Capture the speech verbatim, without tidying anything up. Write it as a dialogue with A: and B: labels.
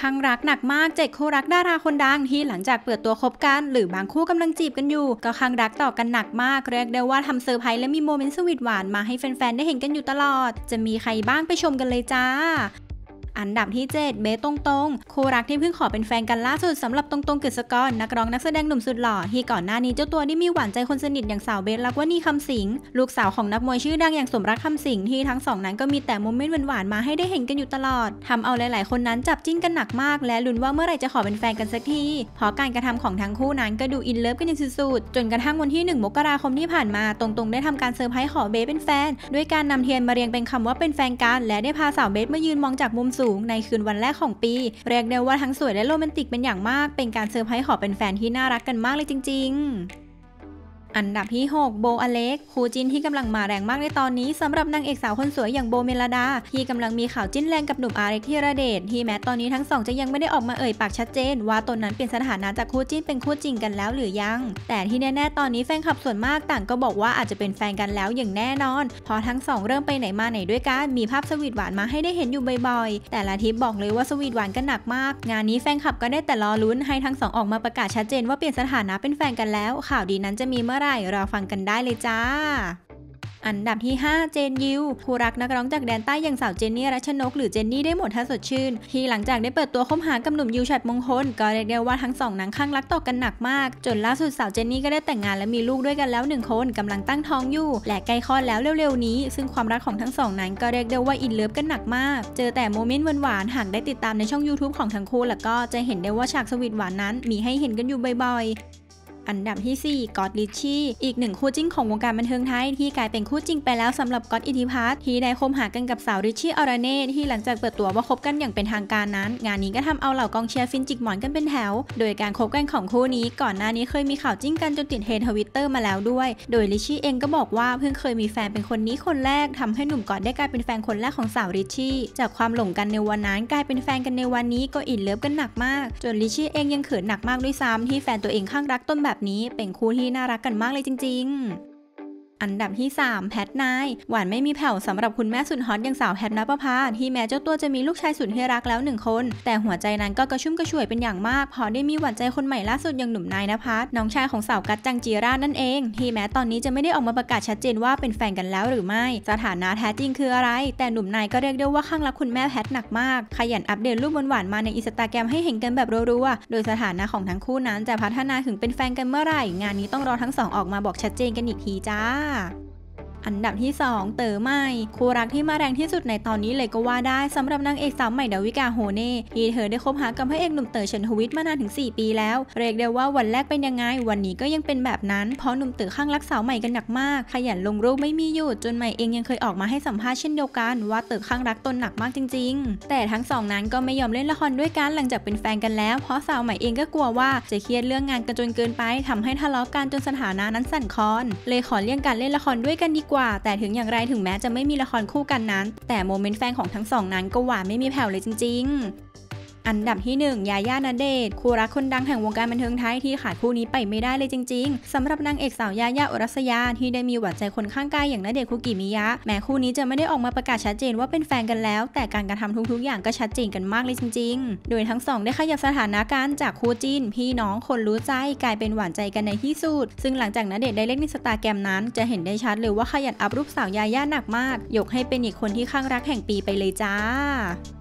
A: ข้างรักหนักมากเจ็ดคู่รักดาราคนดังที่หลังจากเปิดตัวคบกันหรือบางคู่กำลังจีบกันอยู่ก็ข้างรักต่อกันหนักมากเรียกได้ว่าทำเซอร์ไพรส์และมีโมเมนต์สวีทหวานมาให้แฟนๆได้เห็นกันอยู่ตลอดจะมีใครบ้างไปชมกันเลยจ้าอันดับที่เจ็ดเบสตรงๆคู่รักที่เพิ่งขอเป็นแฟนกันล่าสุดสำหรับตรงๆกฤษกรนักร้องนักแสดงหนุ่มสุดหล่อที่ก่อนหน้านี้เจ้าตัวได้มีหวานใจคนสนิทอย่างสาวเบสลักวณีคำสิงลูกสาวของนักมวยชื่อดังอย่างสมรักคำสิงที่ทั้งสองนั้นก็มีแต่โมเมนต์หวานๆมาให้ได้เห็นกันอยู่ตลอดทำเอาหลายๆคนนั้นจับจิ้นกันหนักมากและลุ้นว่าเมื่อไหร่จะขอเป็นแฟนกันสักทีเพราะการกระทำของทั้งคู่นั้นก็ดูอินเลิฟกันอย่างสุดๆจนกระทั่งวันที่หนึ่งมกราคมที่ผ่านมาตรงๆได้ทำการเซอร์ไพรส์ขอเบสเป็นแฟนด้วยการนำเทียนมาเรียงเป็นคำว่าเป็นแฟนกันและได้พาสาวเบสมายืนมองจากมุมสูงในคืนวันแรกของปีเรียกได้ว่าทั้งสวยและโรแมนติกเป็นอย่างมากเป็นการเซอร์ไพรส์ขอเป็นแฟนที่น่ารักกันมากเลยจริงๆอันดับที่หกโบอเล็กคู่จิ้นที่กำลังมาแรงมากในตอนนี้สำหรับนางเอกสาวคนสวยอย่างโบเมลดาที่กำลังมีข่าวจิ้นแรงกับหนุ่มอาเล็กธีรเดชที่แม้ตอนนี้ทั้งสองจะยังไม่ได้ออกมาเอ่ยปากชัดเจนว่าตนนั้นเปลี่ยนสถานะจากคู่จิ้นเป็นคู่จริงกันแล้วหรือยังแต่ที่แน่ๆตอนนี้แฟนคลับส่วนมากต่างก็บอกว่าอาจจะเป็นแฟนกันแล้วอย่างแน่นอนเพราะทั้งสองเริ่มไปไหนมาไหนด้วยกันมีภาพสวีทหวานมาให้ได้เห็นอยู่บ่อยๆแต่ละทริปบอกเลยว่าสวีทหวานกันหนักมากงานนี้แฟนคลับก็ได้แต่รอลุ้นให้ทั้งสองออกมาประกาศชัดเจนว่าเปลี่ยนสถานะเป็นแฟนกันแล้วข่าวดีนั้นจะมีเมื่อไหร่รอฟังกันได้เลยจ้าอันดับที่ห้าเจนยิวคู่รักนักร้องจากแดนใต้อย่างสาวเจนนี่รัชนกหรือเจนนี่ได้หมดท่าสดชื่นที่หลังจากได้เปิดตัวคบหากับหนุ่มยิวฉัตรมงคลก็เรียกได้ว่าทั้งสองนั้นข้างรักต่อกันหนักมากจนล่าสุดสาวเจนนี่ก็ได้แต่งงานและมีลูกด้วยกันแล้วหนึ่งคนกำลังตั้งท้องอยู่และใกล้คลอดแล้วเร็วๆนี้ซึ่งความรักของทั้งสองนั้นก็เรียกได้ว่าอินเลิฟกันหนักมากเจอแต่โมเมนต์หวานๆหากได้ติดตามในช่อง ยูทูบ ของทั้งคู่แล้วก็จะเห็นได้ว่าฉากสวีทหวานนั้นมีให้เห็นกันอยู่บ่อยๆอันดับที่สี่ก๊อตลิชชี่อีกหนึ่งคู่จิ้นของวงการบันเทิงไทยที่กลายเป็นคู่จริงไปแล้วสำหรับก๊อตอิทธิพัฒน์ที่ได้คบหากันกับสาวริชชี่อรเน่ที่หลังจากเปิดตัวว่าคบกันอย่างเป็นทางการนั้นงานนี้ก็ทำเอาเหล่ากองเชียร์ฟินจิกหมอนกันเป็นแถวโดยการคบกันของคู่นี้ก่อนหน้านี้เคยมีข่าวจิ้นกันจนติดเทรนด์ทวิตเตอร์มาแล้วด้วยโดยลิชชี่เองก็บอกว่าเพิ่งเคยมีแฟนเป็นคนนี้คนแรกทำให้หนุ่มก๊อตได้กลายเป็นแฟนคนแรกของสาวริชชี่จากความหลงกันในวันนั้นกลายเป็นแฟนกันในวันนี้ก็อินเลิฟกันหนักมากจนลิชชี่เองยังเขินหนักมากด้วยซ้ำที่แฟนตัวเองข้างรักต้นแบบนี้เป็นคู่ที่น่ารักกันมากเลยจริงๆอันดับที่สามแพทนายหวานไม่มีแผ่วสำหรับคุณแม่สุดฮอตอย่างสาวแพทณปภาที่แม้เจ้าตัวจะมีลูกชายสุดที่รักแล้วหนึ่งคนแต่หัวใจนั้นก็กระชุ่มกระชวยเป็นอย่างมากพอได้มีหวานใจคนใหม่ล่าสุดอย่างหนุ่มนายณภัสน้องชายของสาวกัจจังจีรานั่นเองที่แม้ตอนนี้จะไม่ได้ออกมาประกาศชัดเจนว่าเป็นแฟนกันแล้วหรือไม่สถานะแท้จริงคืออะไรแต่หนุ่มนายก็เรียกได้ว่าข้างรักคุณแม่แพทหนักมากขยันอัปเดตรูปหวานๆมาในอินสตาแกรมให้เห็นกันแบบรัวๆโดยสถานะของทั้งคู่นั้นจะพัฒนาถึงเป็นแฟนกันเมื่อไหร่งานนี้ต้องรอทั้งสองออกมาบอกชัดเจนกันอีกทีจ้าอันดับที่สองเต๋อใหม่คู่รักที่มาแรงที่สุดในตอนนี้เลยก็ว่าได้สำหรับนางเอกสาวใหม่ดาวิกาโฮเน่ที่เธอได้คบหากับพระเอกหนุ่มเต๋อชันทวิทย์มานานถึงสี่ปีแล้วเรียกได้ว่าวันแรกเป็นยังไงวันนี้ก็ยังเป็นแบบนั้นเพราะหนุ่มเต๋อข้างรักสาวใหม่กันหนักมากขยันลงรูปไม่มีหยุดจนใหม่เองยังเคยออกมาให้สัมภาษณ์เช่นเดียวกันว่าเต๋อข้างรักตนหนักมากจริงๆแต่ทั้งสองนั้นก็ไม่ยอมเล่นละครด้วยกันหลังจากเป็นแฟนกันแล้วเพราะสาวใหม่เองก็กลัวว่าจะเครียดเรื่องงานกันจนเกินไปทำให้ทะเลาะกันจนสถานะนั้นสั่นคลอนเลยขอเลี่ยงการเล่นละครด้วยกันดีกว่าแต่ถึงอย่างถึงแม้จะไม่มีละครคู่กันนั้นแต่โมเมนต์แฟนของทั้งสองนั้นก็หวานไม่มีแผ่วเลยจริงๆอันดับที่หนึ่งยาย่าณเดชน์คู่รักคนดังแห่งวงการบันเทิงไทยที่ขาดคู่นี้ไปไม่ได้เลยจริงๆสำหรับนางเอกสาวยาย่าอุรัสยาที่ได้มีหวานใจคนข้างกายอย่างณเดชน์คุกิมิยะแม้คู่นี้จะไม่ได้ออกมาประกาศชัดเจนว่าเป็นแฟนกันแล้วแต่การกระทำทุกๆอย่างก็ชัดเจนกันมากเลยจริงๆโดยทั้งสองได้ขยับสถานะกันจากคู่จิ้นพี่น้องคนรู้ใจกลายเป็นหวานใจกันในที่สุดซึ่งหลังจากณเดชน์ได้เล่นในสตาแกรมนั้นจะเห็นได้ชัดเลยว่าขยันอัพรูปสาวยาย่าหนักมากยกให้เป็นอีกคนที่ข้างรักแห่งปีไปเลยจ้า